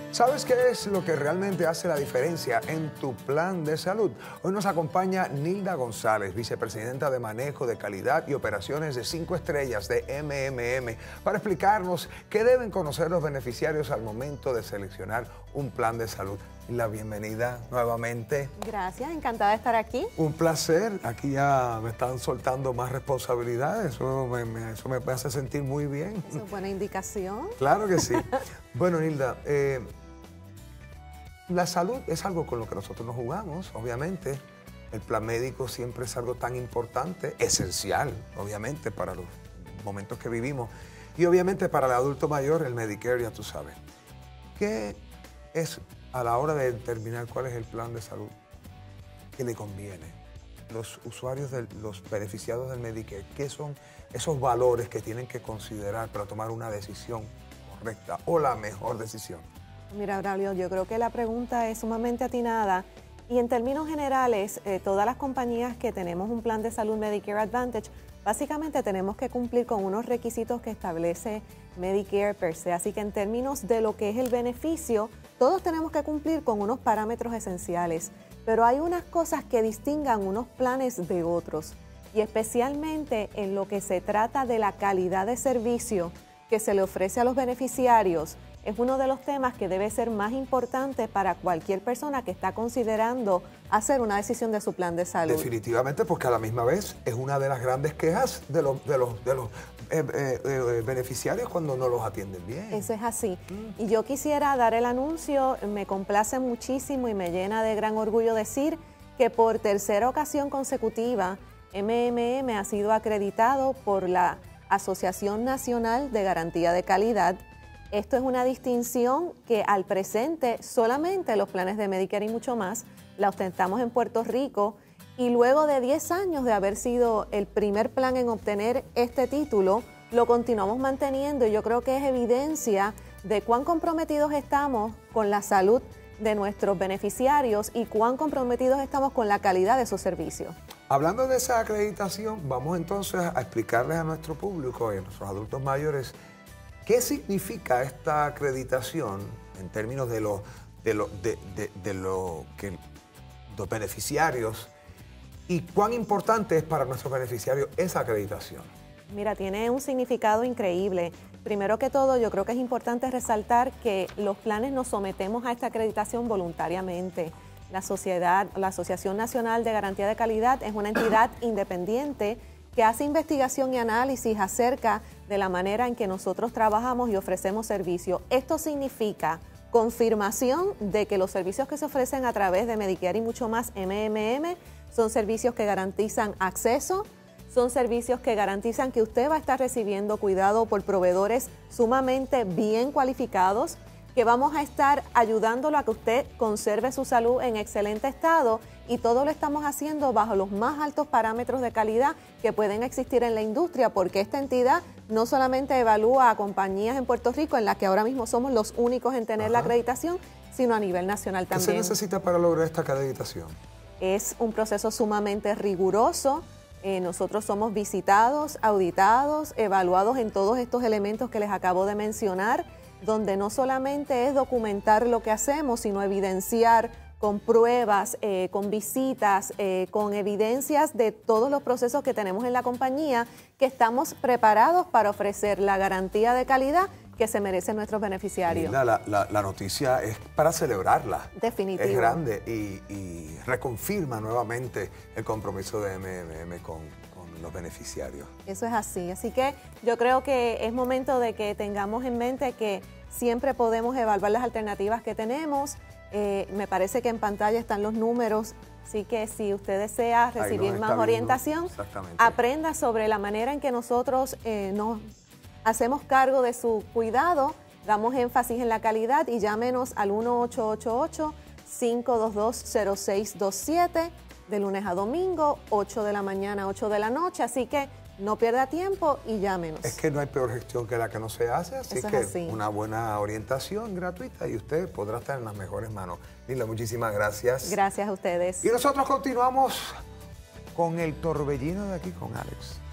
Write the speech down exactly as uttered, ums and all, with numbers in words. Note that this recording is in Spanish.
¿Sabes qué es lo que realmente hace la diferencia en tu plan de salud? Hoy nos acompaña Nilda González, vicepresidenta de Manejo de Calidad y Operaciones de cinco estrellas de M M M, para explicarnos qué deben conocer los beneficiarios al momento de seleccionar un plan de salud. La bienvenida nuevamente. Gracias, encantada de estar aquí. Un placer. Aquí ya me están soltando más responsabilidades. Eso me, me, eso me hace sentir muy bien. Eso es buena indicación. Claro que sí. Bueno, Nilda, eh, la salud es algo con lo que nosotros nos jugamos, obviamente. El plan médico siempre es algo tan importante, esencial, obviamente, para los momentos que vivimos. Y obviamente para el adulto mayor, el Medicare, ya tú sabes. ¿Qué es a la hora de determinar cuál es el plan de salud que le conviene? Los usuarios, de, los beneficiados del Medicare, ¿qué son esos valores que tienen que considerar para tomar una decisión correcta o la mejor decisión? Mira, Braulio, yo creo que la pregunta es sumamente atinada y en términos generales, eh, todas las compañías que tenemos un plan de salud Medicare Advantage, básicamente tenemos que cumplir con unos requisitos que establece Medicare per se. Así que en términos de lo que es el beneficio, todos tenemos que cumplir con unos parámetros esenciales, pero hay unas cosas que distingan unos planes de otros y especialmente en lo que se trata de la calidad de servicio que se le ofrece a los beneficiarios. Es uno de los temas que debe ser más importante para cualquier persona que está considerando hacer una decisión de su plan de salud. Definitivamente, porque a la misma vez es una de las grandes quejas de los, de los, de los eh, eh, eh, beneficiarios cuando no los atienden bien. Eso es así. Mm. Y yo quisiera dar el anuncio, me complace muchísimo y me llena de gran orgullo decir que por tercera ocasión consecutiva M M M ha sido acreditado por la Asociación Nacional de Garantía de Calidad. Esto es una distinción que al presente solamente los planes de Medicare y mucho más la ostentamos en Puerto Rico y luego de diez años de haber sido el primer plan en obtener este título, lo continuamos manteniendo y yo creo que es evidencia de cuán comprometidos estamos con la salud de nuestros beneficiarios y cuán comprometidos estamos con la calidad de sus servicios. Hablando de esa acreditación, vamos entonces a explicarles a nuestro público y a nuestros adultos mayores ¿qué significa esta acreditación en términos de lo, de lo, de, de, de lo que los beneficiarios y cuán importante es para nuestros beneficiarios esa acreditación? Mira, tiene un significado increíble. Primero que todo, yo creo que es importante resaltar que los planes nos sometemos a esta acreditación voluntariamente. La sociedad, la Asociación Nacional de Garantía de Calidad es una entidad independiente que hace investigación y análisis acerca de la manera en que nosotros trabajamos y ofrecemos servicios. Esto significa confirmación de que los servicios que se ofrecen a través de Medicare y mucho más M M M son servicios que garantizan acceso, son servicios que garantizan que usted va a estar recibiendo cuidado por proveedores sumamente bien cualificados, que vamos a estar ayudándolo a que usted conserve su salud en excelente estado y todo lo estamos haciendo bajo los más altos parámetros de calidad que pueden existir en la industria, porque esta entidad no solamente evalúa a compañías en Puerto Rico, en las que ahora mismo somos los únicos en tener Ajá. la acreditación, sino a nivel nacional también. ¿Qué se necesita para lograr esta acreditación? Es un proceso sumamente riguroso. Eh, nosotros somos visitados, auditados, evaluados en todos estos elementos que les acabo de mencionar, donde no solamente es documentar lo que hacemos, sino evidenciar con pruebas, eh, con visitas, eh, con evidencias de todos los procesos que tenemos en la compañía, que estamos preparados para ofrecer la garantía de calidad que se merecen nuestros beneficiarios. La, la, la noticia es para celebrarla. Definitivo. Es grande y, y reconfirma nuevamente el compromiso de M M M con, con los beneficiarios. Eso es así. Así que yo creo que es momento de que tengamos en mente que siempre podemos evaluar las alternativas que tenemos. Eh, me parece que en pantalla están los números, así que si usted desea recibir más orientación, aprenda sobre la manera en que nosotros eh, nos hacemos cargo de su cuidado, damos énfasis en la calidad y llámenos al uno ocho ocho ocho, cinco dos dos, cero seis dos siete de lunes a domingo, ocho de la mañana, ocho de la noche, así que no pierda tiempo y llámenos. Es que no hay peor gestión que la que no se hace, así Eso que es así. Una buena orientación gratuita y usted podrá estar en las mejores manos. Nilda, muchísimas gracias. Gracias a ustedes. Y nosotros continuamos con el torbellino de aquí con Alex.